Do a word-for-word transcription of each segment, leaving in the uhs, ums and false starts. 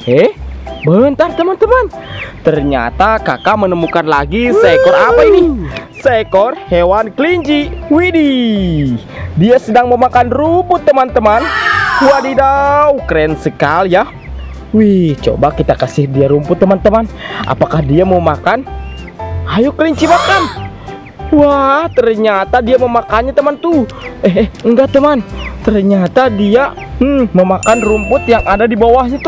Eh, bentar teman-teman. Ternyata kakak menemukan lagi seekor apa ini? Seekor hewan kelinci. Widih, dia sedang memakan rumput teman-teman. Wadidaw, keren sekali ya. Wih, coba kita kasih dia rumput teman-teman. Apakah dia mau makan? Ayo kelinci makan. Wah, ternyata dia memakannya teman tuh. Eh, eh enggak teman. Ternyata dia hmm, memakan rumput yang ada di bawah situ.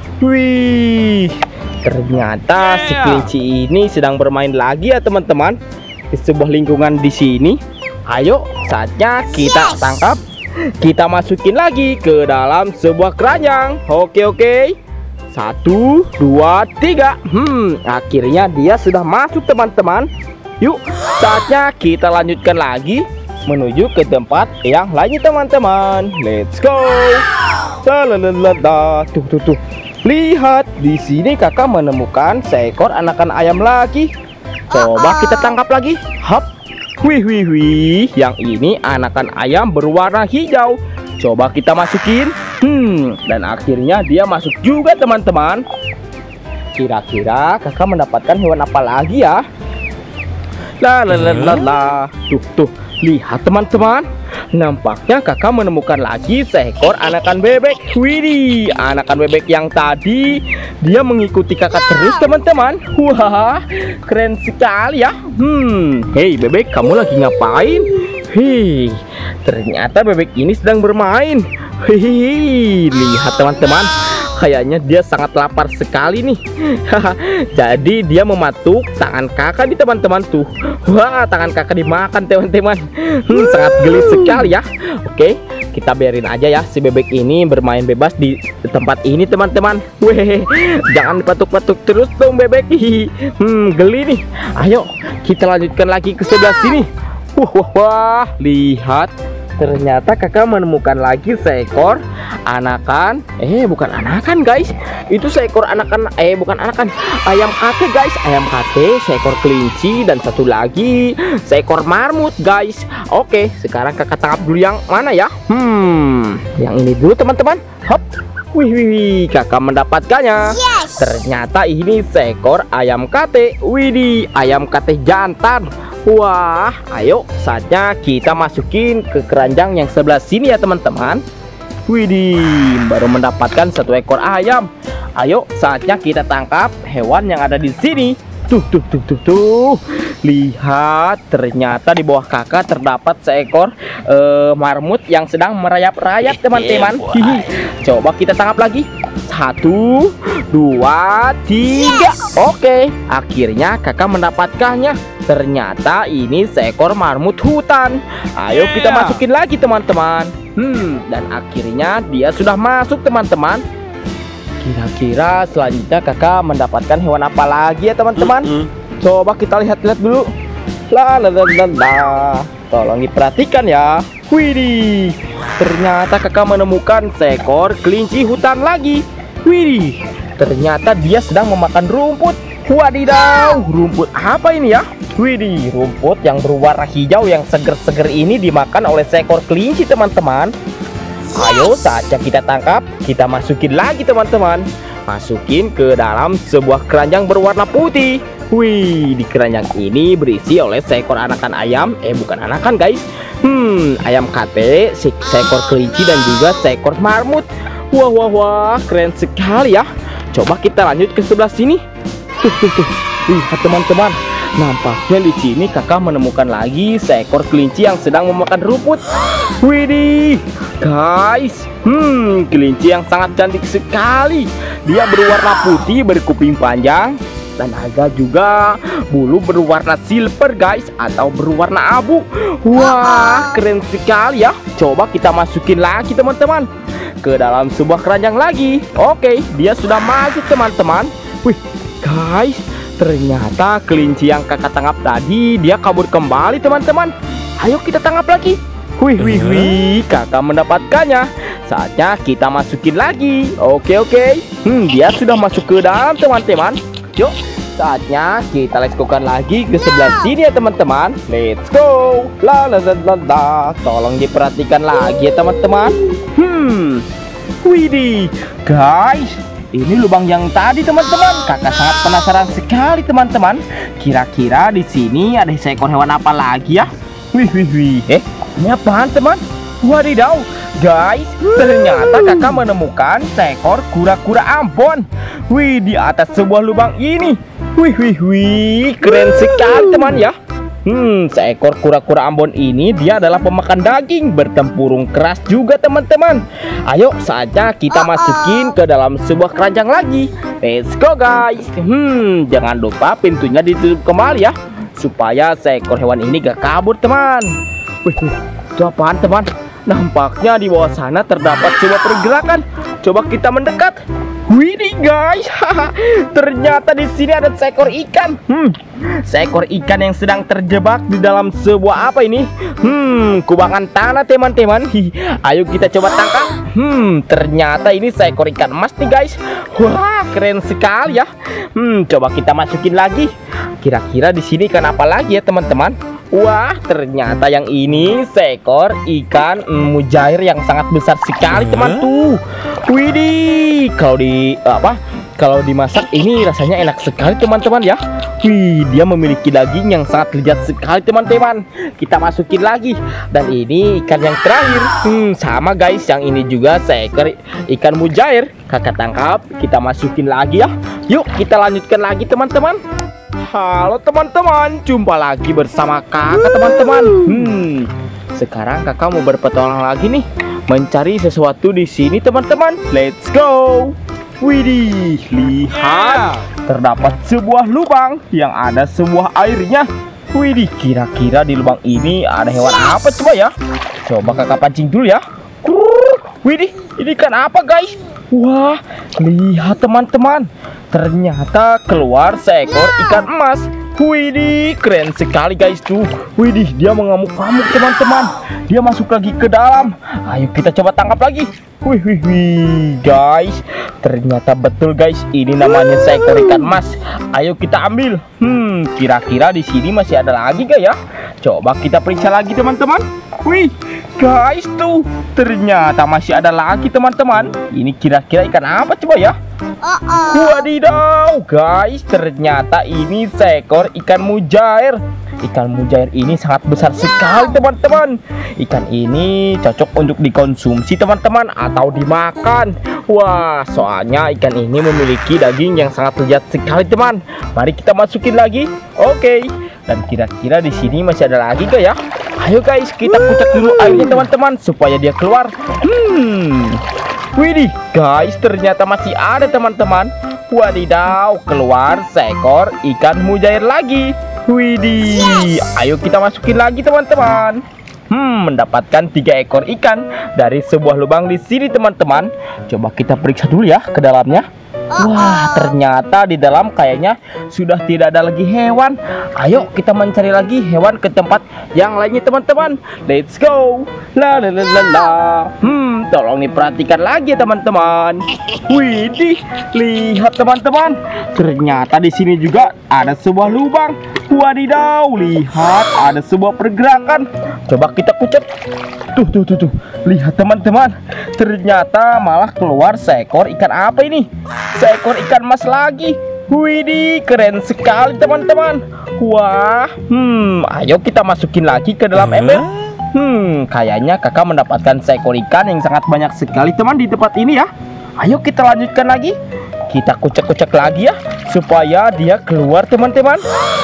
Wih, ternyata si kelinci ini sedang bermain lagi ya teman-teman di sebuah lingkungan di sini. Ayo, saatnya kita tangkap. Kita masukin lagi ke dalam sebuah keranjang. Oke oke. Satu, dua, tiga. Hmm, akhirnya dia sudah masuk teman-teman. Yuk, saatnya kita lanjutkan lagi menuju ke tempat yang lainnya teman-teman. Let's go. Lalalala. Tuh tuh tuh. Lihat, di sini kakak menemukan seekor anakan ayam lagi. Coba kita tangkap lagi. Hop. Wih wih wih. Yang ini anakan ayam berwarna hijau. Coba kita masukin. Hmm, dan akhirnya dia masuk juga teman-teman. Kira-kira kakak mendapatkan hewan apa lagi ya? La la la la la. Tuh tuh, lihat teman-teman. Nampaknya kakak menemukan lagi seekor anakan bebek. Widih, anakan bebek yang tadi dia mengikuti kakak terus teman-teman. Wah, keren sekali ya. Hmm, hey bebek, kamu lagi ngapain? Hei, ternyata bebek ini sedang bermain. Hei, lihat teman-teman. Kayaknya dia sangat lapar sekali nih. Jadi dia mematuk tangan kakak di teman-teman tuh. Wah, tangan kakak dimakan teman-teman. hmm, Sangat geli sekali ya. Oke, kita biarin aja ya si bebek ini bermain bebas di tempat ini teman-teman. Weh, jangan dipatuk-patuk terus dong bebek. Hmm, geli nih. Ayo kita lanjutkan lagi ke sebelah sini. Wah, wah, wah. Lihat, ternyata kakak menemukan lagi seekor anakan. Eh, bukan anakan guys. Itu seekor anakan. Eh, bukan anakan. Ayam kate guys. Ayam kate, seekor kelinci, dan satu lagi seekor marmut guys. Oke, sekarang kakak tangkap dulu yang mana ya? Hmm, yang ini dulu teman-teman. Hop. Wih, wih, wih, kakak mendapatkannya. Yes. Ternyata ini seekor ayam kate. Widih, ayam kate jantan. Wah, ayo saatnya kita masukin ke keranjang yang sebelah sini ya teman-teman. Widih, baru mendapatkan satu ekor ayam. Ayo saatnya kita tangkap hewan yang ada di sini. Tuh tuh tuh tuh tuh. Lihat, ternyata di bawah kakak terdapat seekor uh, marmut yang sedang merayap-rayap teman-teman. Coba kita tangkap lagi. Satu, dua, tiga. Oke, akhirnya kakak mendapatkannya. Ternyata ini seekor marmut hutan. Ayo kita masukin lagi teman-teman. Hmm, dan akhirnya dia sudah masuk teman-teman. Kira-kira selanjutnya kakak mendapatkan hewan apa lagi ya teman-teman? Mm -hmm. Coba kita lihat-lihat dulu. La la la la la. Tolong diperhatikan ya. Widih, ternyata kakak menemukan seekor kelinci hutan lagi. Widih, ternyata dia sedang memakan rumput. Wadidaw, rumput apa ini ya? Widih, rumput yang berwarna hijau yang seger-seger ini dimakan oleh seekor kelinci teman-teman. Ayo saatnya kita tangkap. Kita masukin lagi teman-teman. Masukin ke dalam sebuah keranjang berwarna putih. Wih, di keranjang ini berisi oleh seekor anakan ayam. Eh, bukan anakan guys. Hmm, ayam kate, se seekor kelinci, dan juga seekor marmut. Wah, wah, wah, keren sekali ya. Coba kita lanjut ke sebelah sini. Tuh, tuh, tuh. Lihat teman-teman. Nampaknya di sini kakak menemukan lagi seekor kelinci yang sedang memakan rumput. Widih, guys. Hmm, kelinci yang sangat cantik sekali. Dia berwarna putih, berkuping panjang, dan ada juga bulu berwarna silver guys, atau berwarna abu. Wah, keren sekali ya. Coba kita masukin lagi teman-teman ke dalam sebuah keranjang lagi. Oke, dia sudah masuk teman-teman. Wih, guys, ternyata kelinci yang kakak tangkap tadi dia kabur kembali teman-teman. Ayo kita tangkap lagi. Wih wih wih, kakak mendapatkannya. Saatnya kita masukin lagi. Oke oke. Hmm, dia sudah masuk ke dalam teman-teman. Yuk, saatnya kita let's go-kan lagi ke sebelah sini ya teman-teman. Let's go. La la la la la. Tolong diperhatikan lagi ya teman-teman. Hmm, widih, guys. ini lubang yang tadi teman-teman. Kakak sangat penasaran sekali teman-teman. Kira-kira di sini ada seekor hewan apa lagi ya? Wih wih wih. Eh, ini apaan teman? Wadidaw, guys, ternyata kakak menemukan seekor kura-kura Ambon. Wih, di atas sebuah lubang ini. Wih wih wih, keren sekali teman ya. Hmm, seekor kura-kura Ambon ini dia adalah pemakan daging, bertempurung keras juga teman-teman. Ayo saja kita masukin ke dalam sebuah keranjang lagi. Let's go guys. Hmm, jangan lupa pintunya ditutup kembali ya, supaya seekor hewan ini gak kabur teman. Wih, wih, itu apaan teman? Nampaknya di bawah sana terdapat sebuah pergerakan. Coba kita mendekat. Widih guys, ternyata di sini ada seekor ikan. Hmm, seekor ikan yang sedang terjebak di dalam sebuah apa ini? Hmm, kubangan tanah teman-teman. Ayo kita coba tangkap. Hmm, ternyata ini seekor ikan emas nih guys. Wah, keren sekali ya. Hmm, coba kita masukin lagi. Kira-kira di sini ikan apa lagi ya teman-teman? Wah, ternyata yang ini seekor ikan mujair yang sangat besar sekali teman tuh. Widih, kalau di apa? Kalau dimasak ini rasanya enak sekali teman-teman ya. Wih, dia memiliki daging yang sangat lezat sekali teman-teman. Kita masukin lagi. Dan ini ikan yang terakhir. Hmm, sama guys, yang ini juga seekor ikan mujair. Kakak tangkap, kita masukin lagi ya. Yuk, kita lanjutkan lagi teman-teman. Halo teman-teman, jumpa lagi bersama kakak teman-teman. Hmm, sekarang kakak mau berpetualang lagi nih, mencari sesuatu di sini teman-teman. Let's go. Widih, lihat, terdapat sebuah lubang yang ada sebuah airnya. Widih, kira-kira di lubang ini ada hewan apa coba ya? Coba kakak pancing dulu ya. Widih, ini kan apa guys? Wah, lihat teman-teman, ternyata keluar seekor ikan emas. Widih, keren sekali guys tuh. Widih, dia mengamuk-amuk teman-teman. Dia masuk lagi ke dalam. Ayo kita coba tangkap lagi. Wih, wih, wih, guys, ternyata betul guys, ini namanya seekor ikan emas. Ayo kita ambil. Hmm, kira-kira di sini masih ada lagi gak ya? Coba kita periksa lagi teman-teman. Wih, guys tuh, ternyata masih ada lagi teman-teman. Ini kira-kira ikan apa coba ya? Wadidaw, guys, ternyata ini seekor ikan mujair. Ikan mujair ini sangat besar sekali teman-teman. Ikan ini cocok untuk dikonsumsi teman-teman atau dimakan. Wah, soalnya ikan ini memiliki daging yang sangat lezat sekali teman. Mari kita masukin lagi. Oke. Dan kira-kira di sini masih ada lagi gak ya? Ayo guys, kita kucek dulu airnya teman-teman supaya dia keluar. Hmm. Widih, guys, ternyata masih ada teman-teman. Wadidaw, keluar seekor ikan mujair lagi. Widih, yes. Ayo kita masukin lagi teman-teman. Hmm, mendapatkan tiga ekor ikan dari sebuah lubang di sini teman-teman. Coba kita periksa dulu ya ke dalamnya. Wah, ternyata di dalam kayaknya sudah tidak ada lagi hewan. Ayo kita mencari lagi hewan ke tempat yang lainnya teman-teman. Let's go. La la la la la. Hmm, tolong diperhatikan lagi ya teman-teman. Widih, lihat teman-teman. Ternyata di sini juga ada sebuah lubang. Wadidaw, lihat ada sebuah pergerakan. Coba kita kucek. Tuh tuh tuh tuh. Lihat teman-teman. Ternyata malah keluar seekor ikan apa ini? Seekor ikan emas lagi. Widih, keren sekali teman-teman. Wah, hmm, ayo kita masukin lagi ke dalam ember. Hmm, kayaknya kakak mendapatkan seekor ikan yang sangat banyak sekali teman di tempat ini ya. Ayo kita lanjutkan lagi. Kita kucek-kucek lagi ya, supaya dia keluar teman-teman.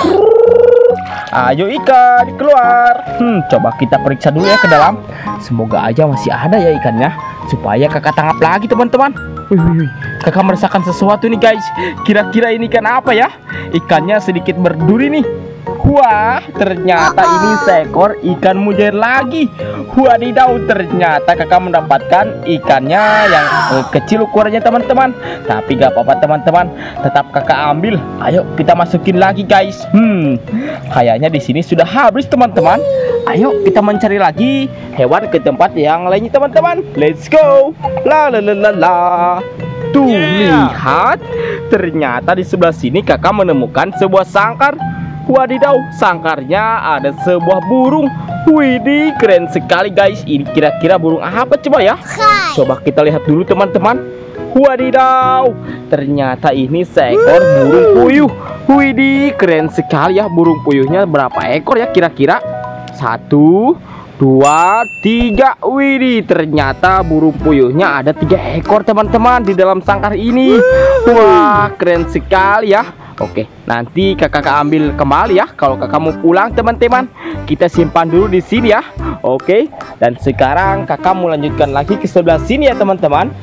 Ayo ikan keluar. Hmm, coba kita periksa dulu ya ke dalam. Semoga aja masih ada ya ikannya, supaya kakak tangkap lagi teman-teman. Wih, wih, wih, kakak merasakan sesuatu nih guys. Kira-kira ini ikan apa ya? Ikannya sedikit berduri nih. Wah, ternyata ini seekor ikan mujair lagi. Wadidaw, ternyata kakak mendapatkan ikannya yang eh, kecil ukurannya teman-teman. Tapi gak apa-apa teman-teman, tetap kakak ambil. Ayo kita masukin lagi guys. Hmm, kayaknya di sini sudah habis teman-teman. Ayo kita mencari lagi hewan ke tempat yang lainnya teman-teman. Let's go. La la la la la. Tuh, yeah. Lihat, ternyata di sebelah sini kakak menemukan sebuah sangkar. Wadidaw, sangkarnya ada sebuah burung. Widih, keren sekali guys. Ini kira-kira burung apa coba ya? Coba kita lihat dulu teman-teman. Wadidaw, ternyata ini seekor burung puyuh. Widih, keren sekali ya. Burung puyuhnya berapa ekor ya kira-kira? Satu, dua, tiga. Widih, ternyata burung puyuhnya ada tiga ekor teman-teman di dalam sangkar ini. Wah, keren sekali ya. Oke, nanti kakak ambil kembali ya kalau kakak mau pulang teman-teman. Kita simpan dulu di sini ya. Oke, dan sekarang kakak mau lanjutkan lagi ke sebelah sini ya teman-teman.